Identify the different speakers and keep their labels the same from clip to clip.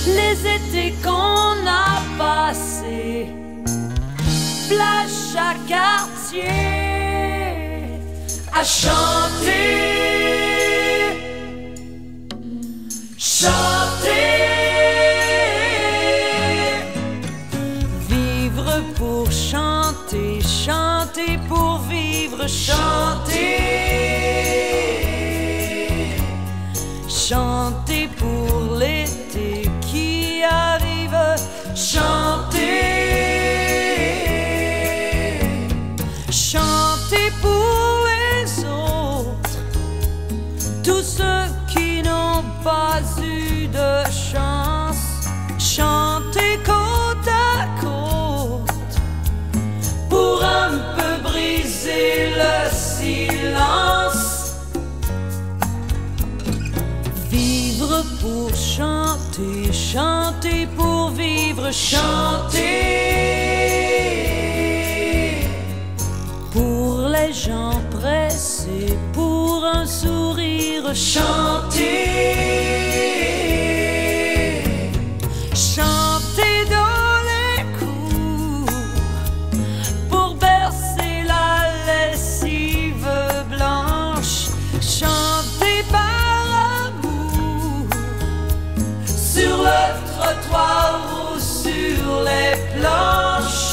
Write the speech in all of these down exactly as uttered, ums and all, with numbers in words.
Speaker 1: les étés qu'on a passés, plage à quartier, à chanter, chanter, vivre pour chanter, chanter pour vivre, chanter, chanter pour l'été qui arrive, chanter, chanter pour les autres, tous ceux qui n'ont pas eu de chance, chanter côte à côte pour un peu briser le silence. Vivre pour chanter, chanter pour vivre, chanter pour les gens pressés, pour un sourire, chanter, chanter dans les cours pour bercer la lessive blanche, chanter par amour sur le trottoir ou sur les planches.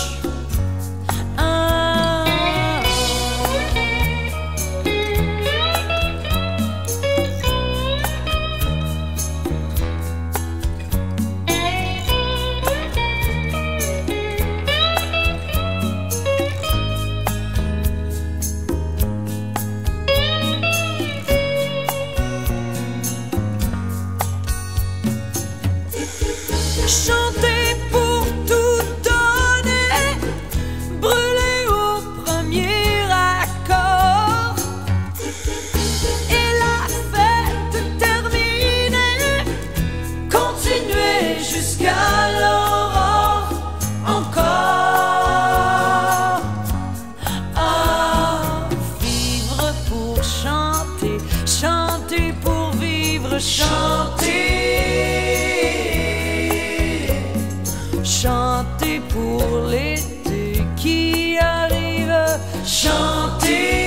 Speaker 1: Chanter pour tout donner, brûler au premier accord, et la fête terminée, continuer jusqu'à l'aurore encore. Ah, vivre pour chanter, chanter pour vivre, chanter, chanter pour l'été qui arrive, chanter.